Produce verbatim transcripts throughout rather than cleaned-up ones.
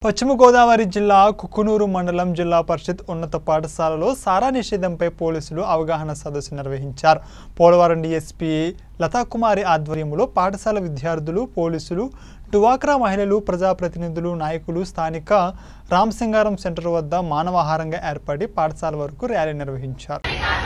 పశ్చిమ గోదావరి జిల్లా కుకునూరు మండలం జిల్లా పరిషత్ ఉన్నత పాఠశాలలో సారా నిషేధంపై పోలీసులు అవగాహన సదస్సు నిర్వహించారు. పోలవరం డీఎస్పీ లతాకుమారి ఆధ్వర్యంలో పాఠశాల విద్యార్థులు, పోలీసులు, డ్వాక్రా మహిళలు, ప్రజాప్రతినిధులు, నాయకులు స్థానిక రామసింగారం సెంటర్ వద్ద మానవాహారంగా ఏర్పడి పాఠశాల వరకు ర్యాలీ నిర్వహించారు.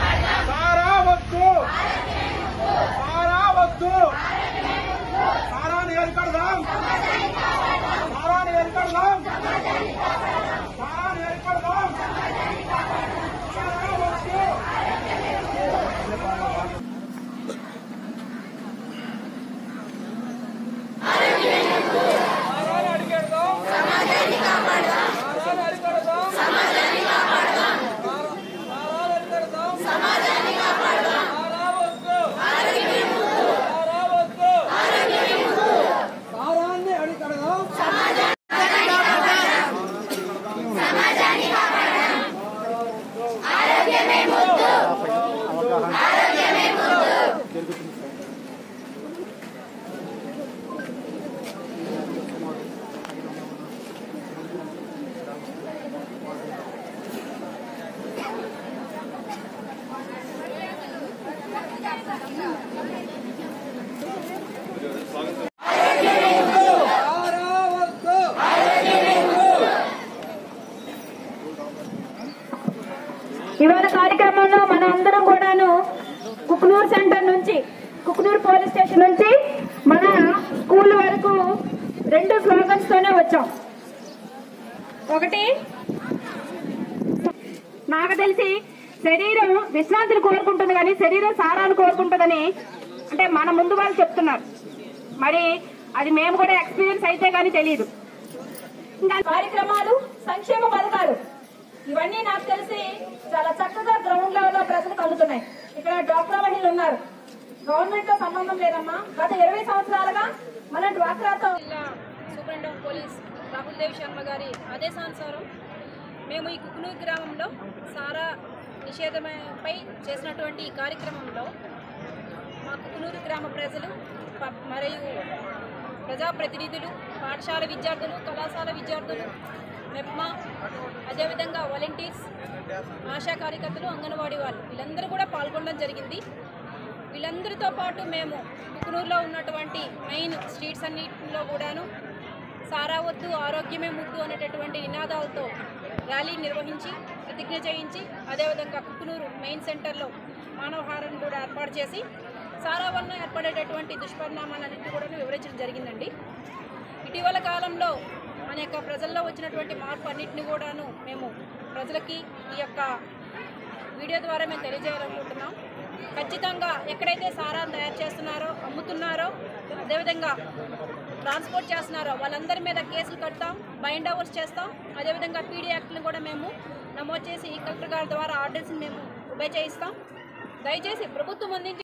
ఇవాళ కార్యక్రమంలో మన అందరం కూడాను కుకునూరు సెంటర్ నుంచి, కుకునూరు పోలీస్ స్టేషన్ నుంచి మన స్కూల్ వరకు రెండు స్లోగన్స్ తోనే వచ్చాం. ఒకటి, నాకు తెలిసి శరీరం విశ్రాంతిని కోరుకుంటుంది కానీ శరీరం సారాన్ని కోరుకుంటుందని అంటే మన ముందు వాళ్ళు చెప్తున్నారు. మరి అది మేము కూడా ఎక్స్పీరియన్స్ అయితే కానీ తెలియదు. ఇంకా కార్యక్రమాలు, సంక్షేమ పథకాలు ఇవన్నీ నాకు తెలిసి చాలా చక్కగా గ్రౌండ్ లెవెల్ లో ప్రజలకు అందుతున్నాయి. ఇక్కడ డ్వాక్రా మహిళలు ఉన్నారు. గవర్నమెంట్ తో సంబంధం లేదమ్మా. గత ఇరవై సంవత్సరాలుగా మన డ్వాక్రాతో superintendent of police Rahul Dev Sharma గారి ఆదేశానుసారం మేము ఈ కుకునూరు గ్రామంలో సారా నిషేధంపై చేసినటువంటి ఈ కార్యక్రమంలో మా కుకునూరు గ్రామ ప్రజలు మరియు ప్రజాప్రతినిధులు, పాఠశాల విద్యార్థులు, కళాశాల విద్యార్థులు, మెప్మా, అదేవిధంగా వాలంటీర్స్, ఆశా కార్యకర్తలు, అంగన్వాడీ వాళ్ళు వీళ్ళందరూ కూడా పాల్గొనడం జరిగింది. వీళ్ళందరితో పాటు మేము కుకునూరులో ఉన్నటువంటి మెయిన్ స్ట్రీట్స్ అన్నింటిలో కూడాను సారా వద్దు, ఆరోగ్యమే ముద్దు అనేటటువంటి నినాదాలతో ర్యాలీ నిర్వహించి ప్రతిజ్ఞ చేయించి, అదేవిధంగా కుకునూరు మెయిన్ సెంటర్లో మానవహారాన్ని కూడా ఏర్పాటు చేసి సారా వలన ఏర్పడేటటువంటి దుష్పరిణామాలన్నింటినీ కూడా వివరించడం జరిగిందండి. ఇటీవల కాలంలో మన యొక్క ప్రజల్లో వచ్చినటువంటి మార్పు అన్నింటినీ కూడాను మేము ప్రజలకి ఈ యొక్క వీడియో ద్వారా మేము తెలియజేయాలనుకుంటున్నాం. ఖచ్చితంగా ఎక్కడైతే సారాన్ని తయారు చేస్తున్నారో, అమ్ముతున్నారో, అదేవిధంగా ట్రాన్స్పోర్ట్ చేస్తున్నారో వాళ్ళందరి మీద కేసులు కడతాం, బైండ్ ఓవర్స్ చేస్తాం. అదేవిధంగా పీడీ యాక్ట్ని కూడా మేము నమోదు చేసి కలెక్టర్ గారి ద్వారా ఆర్డర్స్ని మేము ఉభయ చేయిస్తాం. దయచేసి ప్రభుత్వం అందించి